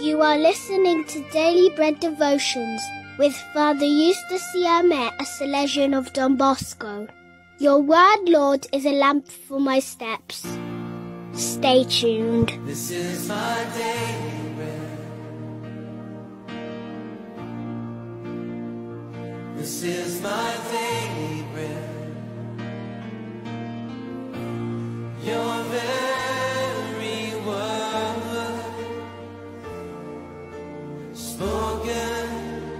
You are listening to Daily Bread Devotions with Father Eustace, siame, a Salesian of Don Bosco. Your word, Lord, is a lamp for my steps. Stay tuned. This is my daily bread. This is my daily bread. Your very word spoken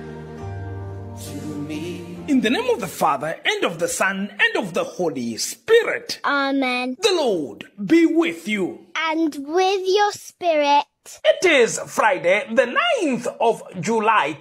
to me. In the name of the Father, and of the Son, and of the Holy Spirit. Amen. The Lord be with you. And with your spirit. It is Friday, the 9th of July,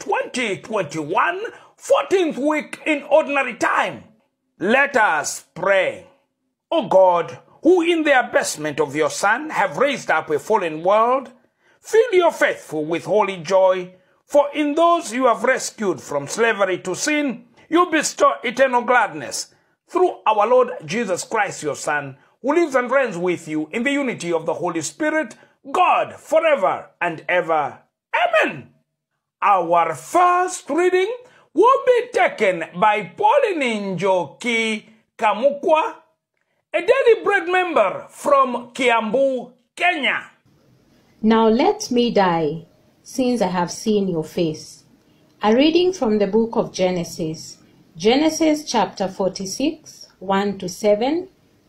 2021, 14th week in Ordinary Time. Let us pray. O God, who in the abasement of your Son have raised up a fallen world, fill your faithful with holy joy, for in those you have rescued from slavery to sin, you bestow eternal gladness through our Lord Jesus Christ, your Son, who lives and reigns with you in the unity of the Holy Spirit, God, forever and ever. Amen. Our first reading will be taken by Pauline Njoki Kamukwa, a Daily Bread member from Kiambu, Kenya. Now let me die, since I have seen your face. A reading from the book of Genesis. Genesis chapter 46, 1-7,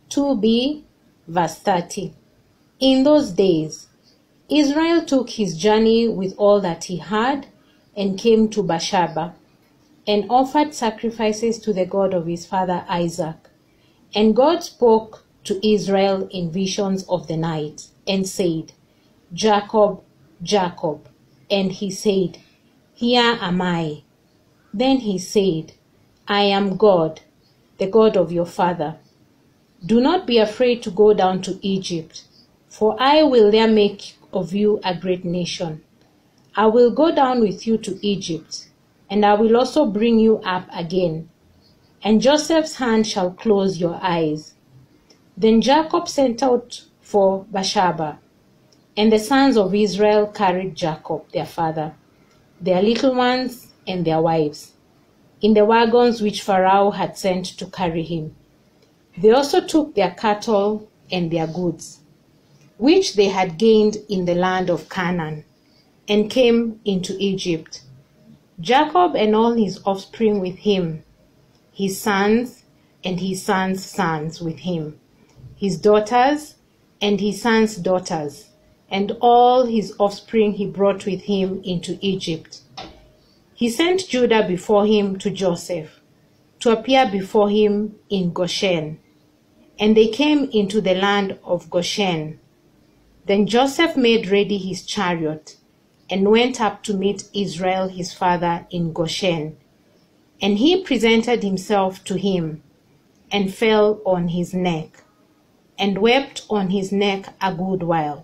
2b, verse 30. In those days, Israel took his journey with all that he had and came to Beersheba and offered sacrifices to the God of his father Isaac. And God spoke to Israel in visions of the night and said, Jacob, Jacob. And he said, Here am I. Then he said, I am God, the God of your father. Do not be afraid to go down to Egypt, for I will there make of you a great nation. I will go down with you to Egypt, and I will also bring you up again. And Joseph's hand shall close your eyes. Then Jacob sent out for Beersheba, and the sons of Israel carried Jacob, their father, their little ones and their wives, in the wagons which Pharaoh had sent to carry him. They also took their cattle and their goods, which they had gained in the land of Canaan, and came into Egypt. Jacob and all his offspring with him, his sons and his sons' sons with him, his daughters and his sons' daughters, and all his offspring he brought with him into Egypt. He sent Judah before him to Joseph, to appear before him in Goshen. And they came into the land of Goshen. Then Joseph made ready his chariot, and went up to meet Israel his father in Goshen. And he presented himself to him, and fell on his neck, and wept on his neck a good while.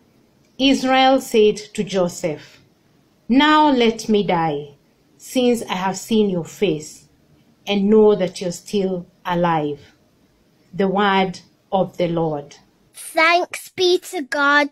Israel said to Joseph, Now let me die, since I have seen your face, and know that you're still alive. The word of the Lord. Thanks be to God.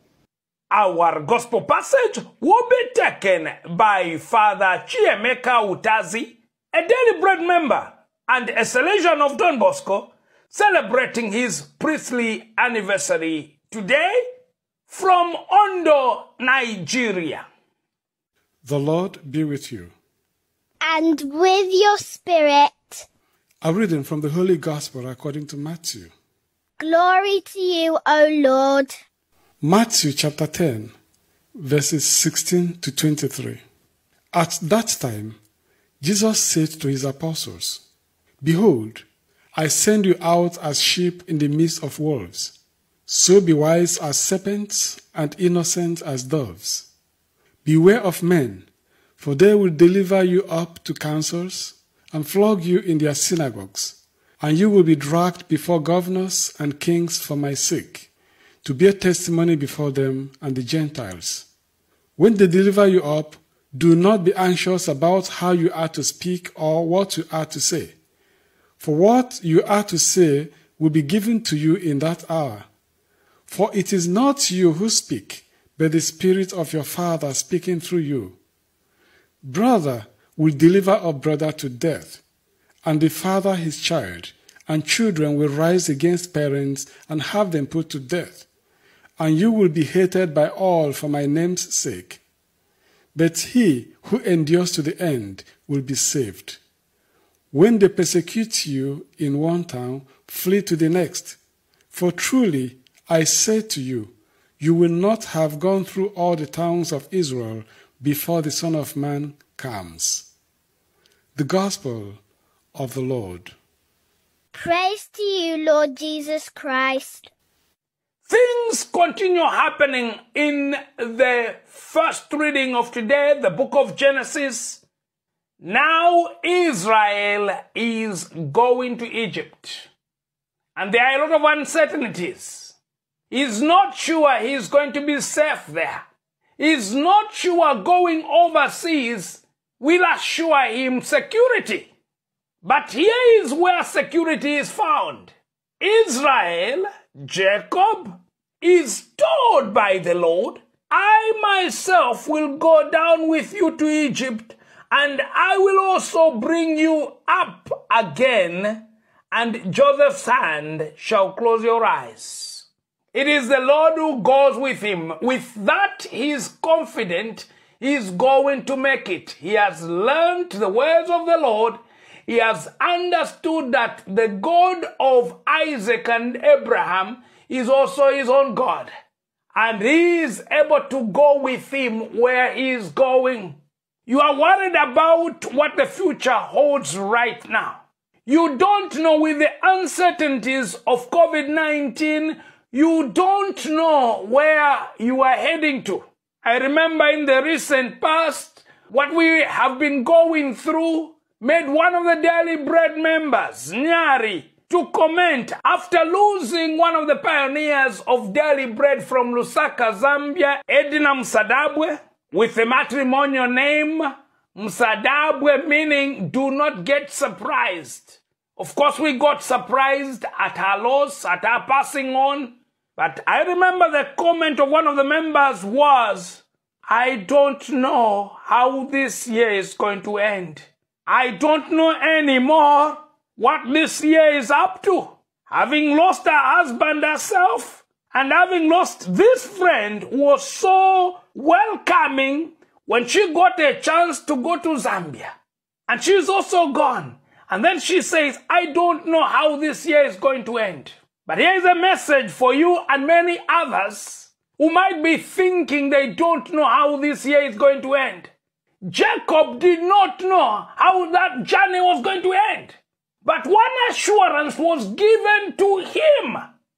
Our gospel passage will be taken by Father Chiemeka Utazi, a Daily Bread member and a Salesian of Don Bosco, celebrating his priestly anniversary today from Ondo, Nigeria. The Lord be with you. And with your spirit. A reading from the Holy Gospel according to Matthew. Glory to you, O Lord. Matthew chapter 10, verses 16-23. At that time, Jesus said to his apostles, Behold, I send you out as sheep in the midst of wolves. So be wise as serpents and innocent as doves. Beware of men, for they will deliver you up to councils and flog you in their synagogues, and you will be dragged before governors and kings for my sake, to bear testimony before them and the Gentiles. When they deliver you up, do not be anxious about how you are to speak or what you are to say. For what you are to say will be given to you in that hour. For it is not you who speak, but the Spirit of your Father speaking through you. Brother will deliver a brother to death, and the father his child, and children will rise against parents and have them put to death. And you will be hated by all for my name's sake. But he who endures to the end will be saved. When they persecute you in one town, flee to the next. For truly, I say to you, you will not have gone through all the towns of Israel before the Son of Man comes. The Gospel of the Lord. Praise to you, Lord Jesus Christ. Things continue happening in the first reading of today, the book of Genesis. Now Israel is going to Egypt. And there are a lot of uncertainties. He's not sure he's going to be safe there. He's not sure going overseas will assure him security. But here is where security is found. Israel, Jacob, is told by the Lord, I myself will go down with you to Egypt, and I will also bring you up again, and Joseph's hand shall close your eyes. It is the Lord who goes with him. With that, he is confident he is going to make it. He has learned the words of the Lord. He has understood that the God of Isaac and Abraham is also his own God. And he is able to go with him where he is going. You are worried about what the future holds right now. You don't know, with the uncertainties of COVID-19, you don't know where you are heading to. I remember in the recent past, what we have been going through made one of the Daily Bread members, Nyari, to comment after losing one of the pioneers of Daily Bread from Lusaka, Zambia, Edna Msadabwe, with the matrimonial name Msadabwe, meaning do not get surprised. Of course, we got surprised at her loss, at her passing on. But I remember the comment of one of the members was, I don't know how this year is going to end. I don't know anymore what this year is up to. Having lost her husband herself, and having lost this friend who was so welcoming when she got a chance to go to Zambia. And she's also gone. And then she says, I don't know how this year is going to end. But here is a message for you and many others who might be thinking they don't know how this year is going to end. Jacob did not know how that journey was going to end. But one assurance was given to him.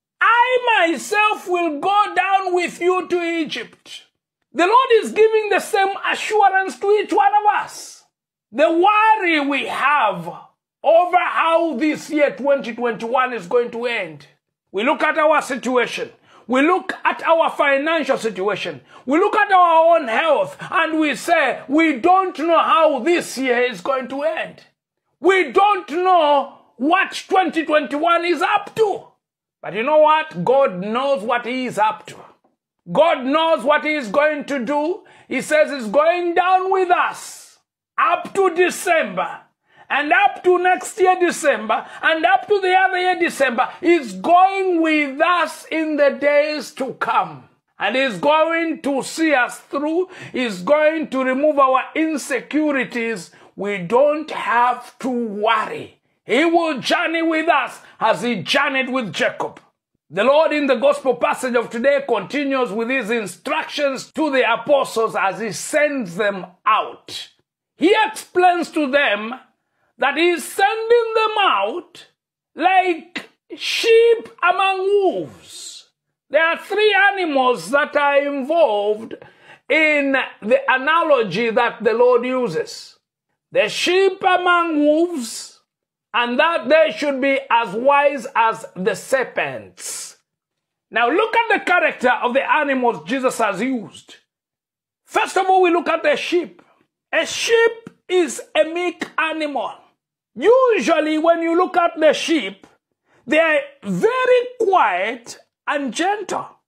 I myself will go down with you to Egypt. The Lord is giving the same assurance to each one of us. The worry we have over how this year 2021 is going to end. We look at our situation. We look at our financial situation. We look at our own health and we say, we don't know how this year is going to end. We don't know what 2021 is up to. But you know what? God knows what he is up to. God knows what he is going to do. He says he's going down with us up to December. And up to next year, December, and up to the other year, December, he's going with us in the days to come. And he's going to see us through. He's going to remove our insecurities. We don't have to worry. He will journey with us as he journeyed with Jacob. The Lord in the gospel passage of today continues with his instructions to the apostles as he sends them out. He explains to them that he's sending them out like sheep among wolves. There are three animals that are involved in the analogy that the Lord uses. The sheep among wolves, and that they should be as wise as the serpents. Now look at the character of the animals Jesus has used. First of all, we look at the sheep. A sheep is a meek animal. Usually when you look at the sheep, they are very quiet and gentle.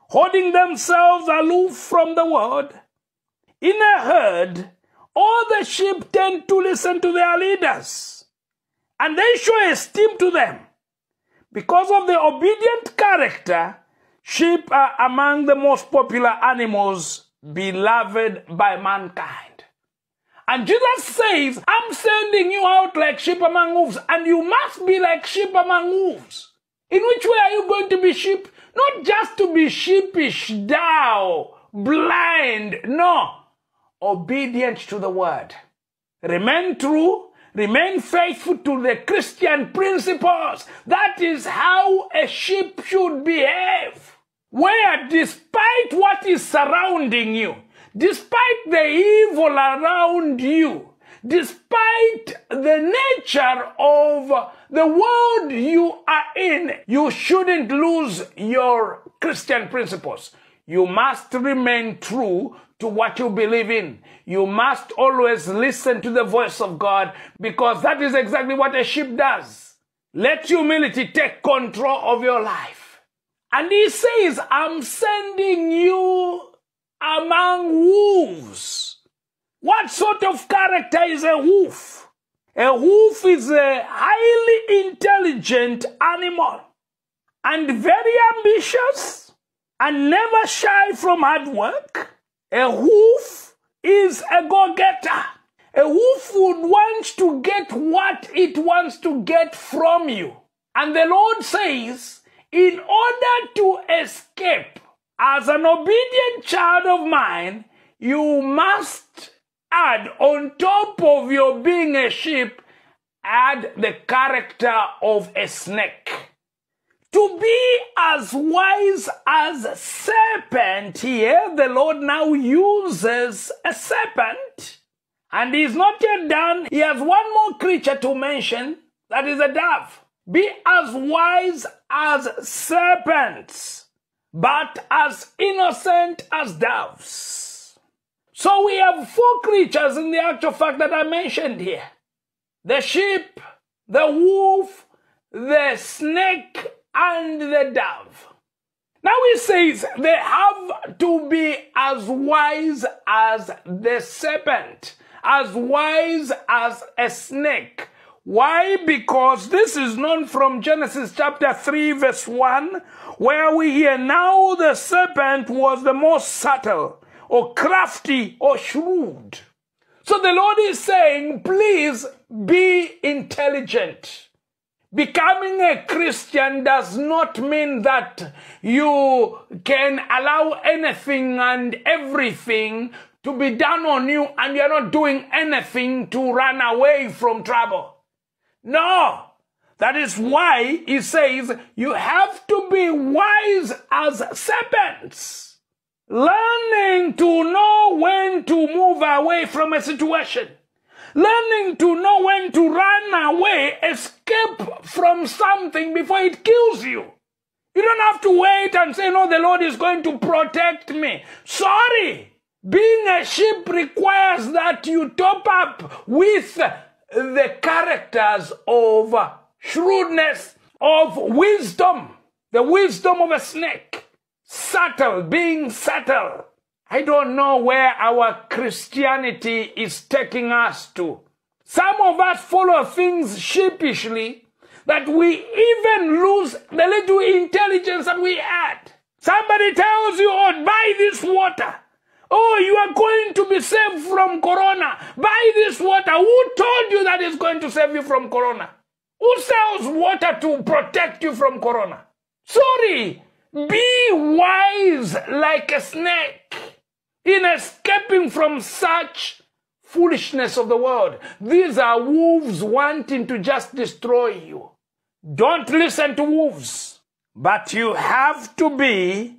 holding themselves aloof from the word. In a herd, all the sheep tend to listen to their leaders, and they show esteem to them. Because of the obedient character, sheep are among the most popular animals beloved by mankind. And Jesus says, I'm sending you out like sheep among wolves, and you must be like sheep among wolves. In which way are you going to be sheep? Not just to be sheepish, dull, blind, no. Obedient to the word. Remain true, remain faithful to the Christian principles. That is how a sheep should behave. Where despite what is surrounding you, despite the evil around you, despite the nature of the world you are in, you shouldn't lose your Christian principles. You must remain true to what you believe in. You must always listen to the voice of God, because that is exactly what a sheep does. Let humility take control of your life. And he says, I'm sending you among wolves. What sort of character is a wolf? A wolf is a highly intelligent animal and very ambitious and never shy from hard work. A wolf is a go-getter. A wolf would want to get what it wants to get from you. And the Lord says, in order to escape as an obedient child of mine, you must add, on top of your being a sheep, add the character of a snake. To be as wise as a serpent here, the Lord now uses a serpent. And he's not yet done. He has one more creature to mention, that is a dove. Be as wise as serpents, but as innocent as doves. So we have 4 creatures in the actual fact that I mentioned here. The sheep, the wolf, the snake, and the dove. Now he says they have to be as wise as the serpent, as wise as a snake. Why? Because this is known from Genesis chapter 3 verse 1, where we hear, now the serpent was the most subtle or crafty or shrewd. So the Lord is saying, please be intelligent. Becoming a Christian does not mean that you can allow anything and everything to be done on you and you're not doing anything to run away from trouble. No, that is why he says you have to be wise as serpents, learning to know when to move away from a situation, learning to know when to run away, escape from something before it kills you. You don't have to wait and say, no, the Lord is going to protect me. Sorry. Being a sheep requires that you top up with the characters of shrewdness, of wisdom, the wisdom of a snake, subtle, being subtle. I don't know where our Christianity is taking us to. Some of us follow things sheepishly that we even lose the little intelligence that we had. Somebody tells you, oh, buy this water. Oh, you are going to be saved from corona. Buy this water. Who told you that it's going to save you from corona? Who sells water to protect you from corona? Sorry. Be wise like a snake in escaping from such foolishness of the world. These are wolves wanting to just destroy you. Don't listen to wolves, but you have to be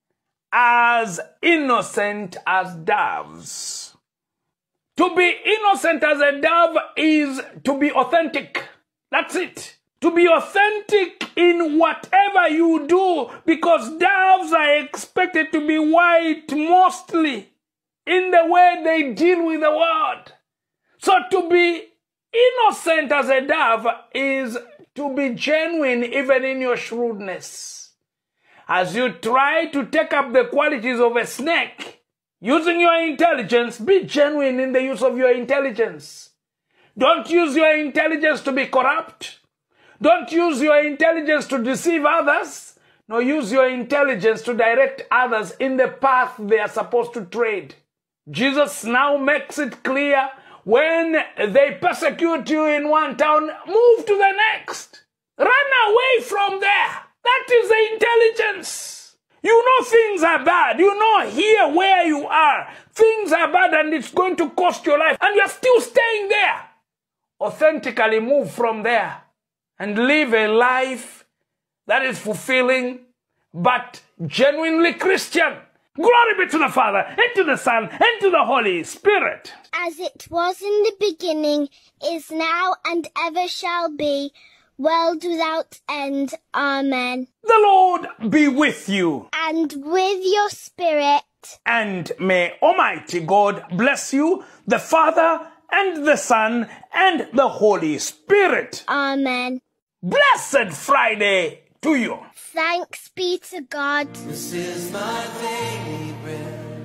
as innocent as doves. To be innocent as a dove is to be authentic. That's it. To be authentic in whatever you do, because doves are expected to be white mostly in the way they deal with the world. So to be innocent as a dove is to be genuine even in your shrewdness. As you try to take up the qualities of a snake, using your intelligence, be genuine in the use of your intelligence. Don't use your intelligence to be corrupt. Don't use your intelligence to deceive others. No, use your intelligence to direct others in the path they are supposed to tread. Jesus now makes it clear, when they persecute you in one town, move to the next. Run away from there. That is the intelligence. You know things are bad. You know here where you are, things are bad and it's going to cost your life, and you're still staying there. Authentically move from there and live a life that is fulfilling but genuinely Christian. Glory be to the Father, and to the Son, and to the Holy Spirit. As it was in the beginning, is now, and ever shall be, world without end. Amen. The Lord be with you. And with your spirit. And may Almighty God bless you, the Father, and the Son, and the Holy Spirit. Amen. Blessed Friday to you. Thanks be to God. This is my daily bread.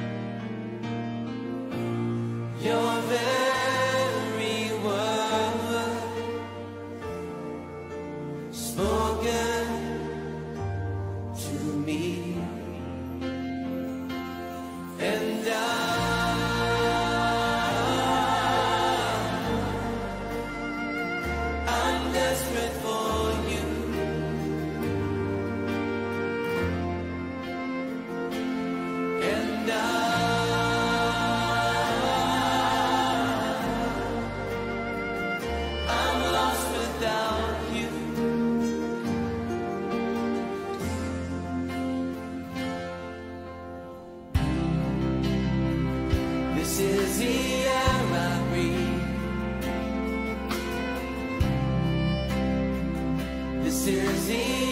Your very word spoken to me, and I'm desperate for you. And I'm lost without you. This is the air I breathe. This is the